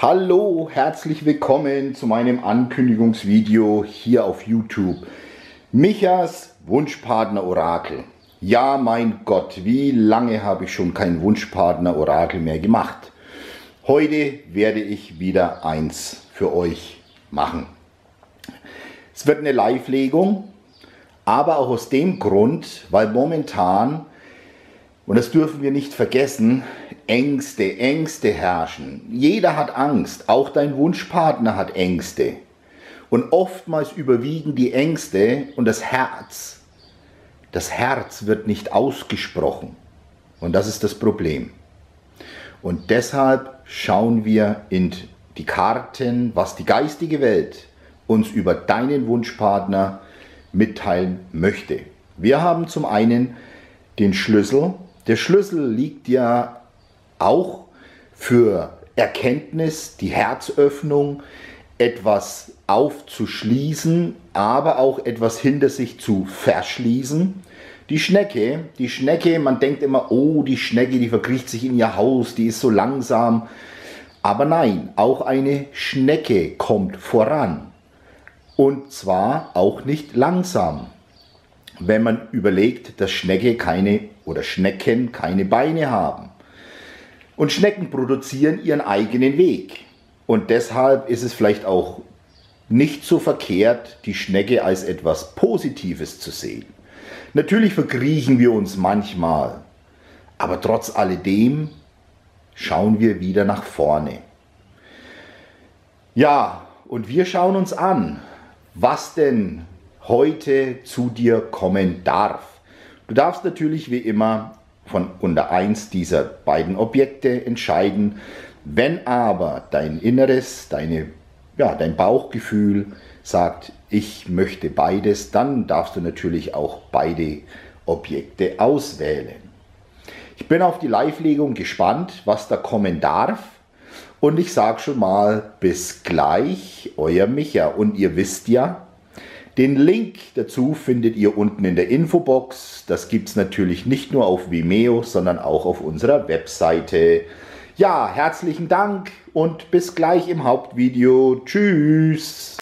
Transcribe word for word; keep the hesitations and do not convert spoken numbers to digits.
Hallo, herzlich willkommen zu meinem Ankündigungsvideo hier auf YouTube. Michas Wunschpartner-Orakel. Ja, mein Gott, wie lange habe ich schon kein Wunschpartner-Orakel mehr gemacht. Heute werde ich wieder eins für euch machen. Es wird eine Live-Legung, aber auch aus dem Grund, weil momentan, und das dürfen wir nicht vergessen, Ängste, Ängste herrschen. Jeder hat Angst, auch dein Wunschpartner hat Ängste. Und oftmals überwiegen die Ängste und das Herz. Das Herz wird nicht ausgesprochen. Und das ist das Problem. Und deshalb schauen wir in die Karten, was die geistige Welt uns über deinen Wunschpartner mitteilen möchte. Wir haben zum einen den Schlüssel. Der Schlüssel liegt ja auch für Erkenntnis, die Herzöffnung, etwas aufzuschließen, aber auch etwas hinter sich zu verschließen. Die Schnecke, die Schnecke, man denkt immer, oh, die Schnecke, die verkriecht sich in ihr Haus, die ist so langsam. Aber nein, auch eine Schnecke kommt voran. Und zwar auch nicht langsam. Wenn man überlegt, dass Schnecke keine oder Schnecken keine Beine haben. Und Schnecken produzieren ihren eigenen Weg. Und deshalb ist es vielleicht auch nicht so verkehrt, die Schnecke als etwas Positives zu sehen. Natürlich verkriechen wir uns manchmal, aber trotz alledem schauen wir wieder nach vorne. Ja, und wir schauen uns an, was denn heute zu dir kommen darf. Du darfst natürlich wie immer von unter eins dieser beiden Objekte entscheiden. Wenn aber dein Inneres, deine, ja, dein Bauchgefühl sagt, ich möchte beides, dann darfst du natürlich auch beide Objekte auswählen. Ich bin auf die Live-Legung gespannt, was da kommen darf. Und ich sage schon mal, bis gleich, euer Micha. Und ihr wisst ja, den Link dazu findet ihr unten in der Infobox. Das gibt es natürlich nicht nur auf Vimeo, sondern auch auf unserer Webseite. Ja, herzlichen Dank und bis gleich im Hauptvideo. Tschüss!